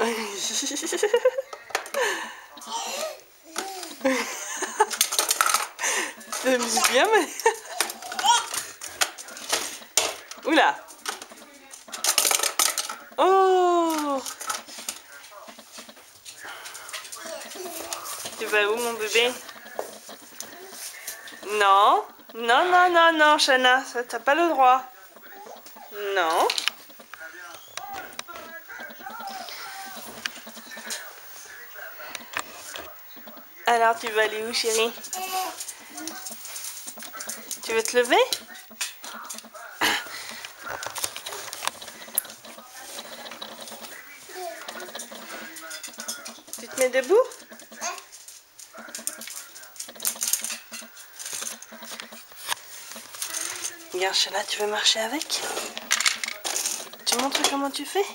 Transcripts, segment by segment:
T'amuses bien, mais... Oula. Oh. Tu vas où, mon bébé? Non. Non, non, non, non, Shana, ça t'as pas le droit. Non. Alors, tu vas aller où, chérie? Tu veux te lever? Tu te mets debout? Regarde, Shana, tu veux marcher avec? Tu montres comment tu fais?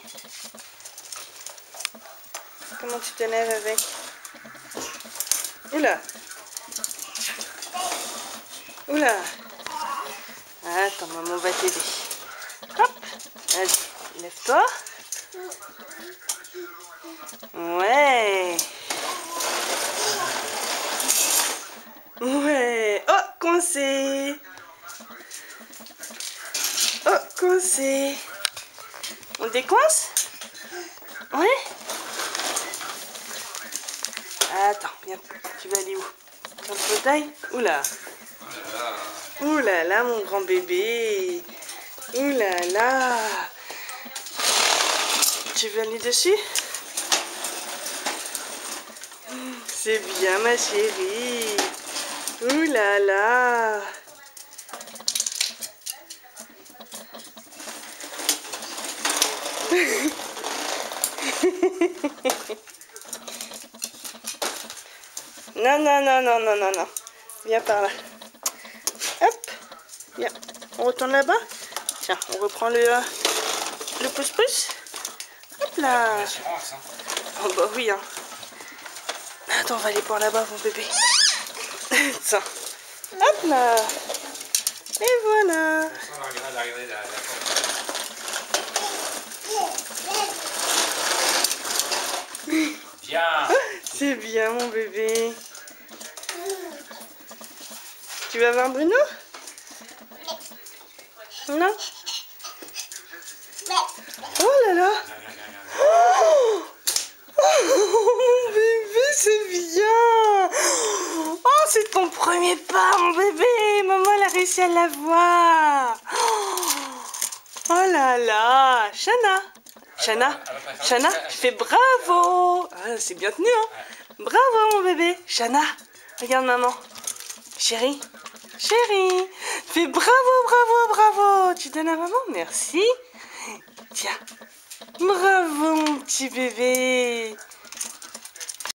Comment tu te lèves avec? Oula! Oula! Attends, maman va t'aider. Hop! Vas-y, lève-toi. Ouais! Ouais! Oh, coincé! Oh, coincé! On décoince? Ouais? Attends, viens, tu vas aller où? Sur le fauteuil? Oula! Ouh là là, mon grand bébé. Ouh là là. Tu veux aller dessus? C'est bien, ma chérie. Ouh là là. Non, non, non, non, non, non, non. Viens par là. Hop. Viens. On retourne là-bas. Tiens, on reprend le pouce-pouce. Hop là. Oh bah oui, hein. Attends, on va aller par là-bas, mon bébé. Tiens. Hop là. Et voilà. Viens. C'est bien, mon bébé. Tu vas voir Bruno? Non? Oh là là. Oh, mon bébé, c'est bien. Oh, c'est ton premier pas, mon bébé. Maman, elle a réussi à l'avoir. Oh là là. Shana. Shana. Shana, tu fais bravo. Ah, c'est bien tenu, hein. Bravo, mon bébé. Shana, regarde maman. Chérie. Chérie. Fais bravo, bravo, bravo. Tu donnes à maman? Merci. Tiens. Bravo, mon petit bébé.